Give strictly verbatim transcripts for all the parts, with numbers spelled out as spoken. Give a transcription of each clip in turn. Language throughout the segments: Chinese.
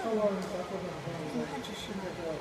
它只是。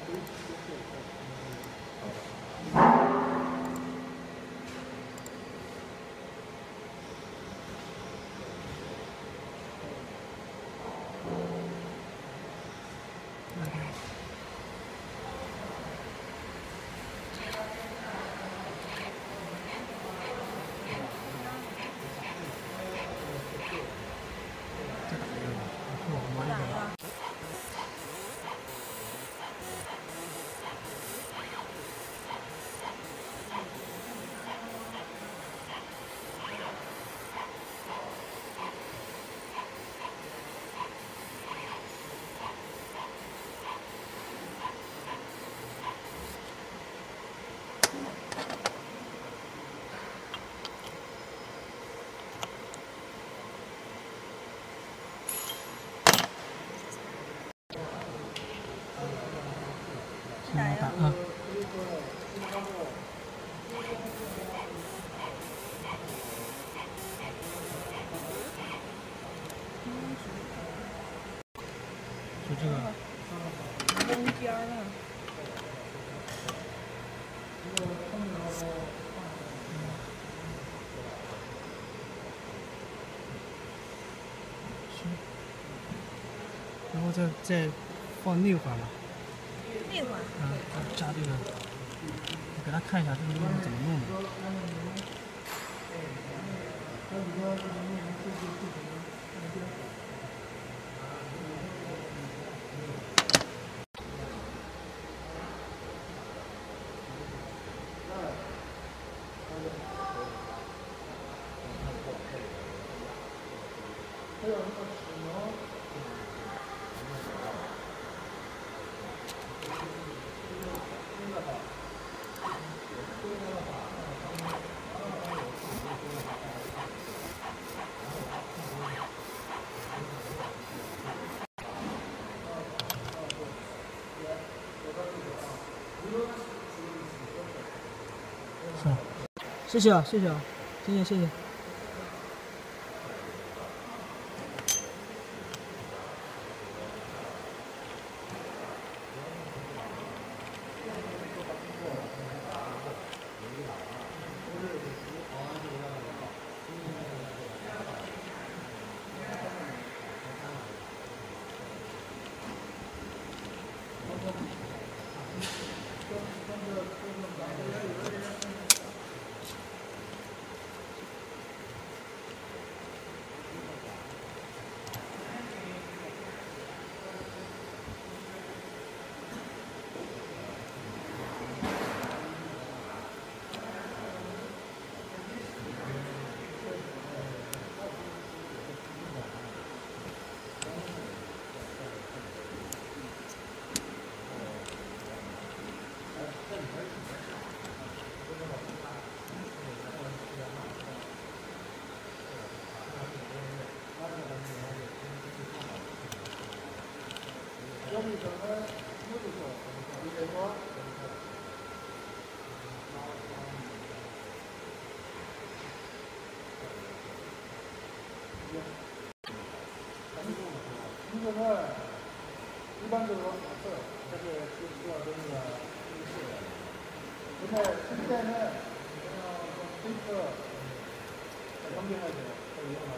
打呀！啊。就这个。中间了。行。然后再再放内环吧。 内环。 嗯，加这个，我给他看一下这个东西怎么弄的。是，谢谢啊，谢谢啊，谢谢谢谢。 这个一般都是黄色，这个是需要这个黑色的。现在现在呢，像黑色，在旁边那个可以用。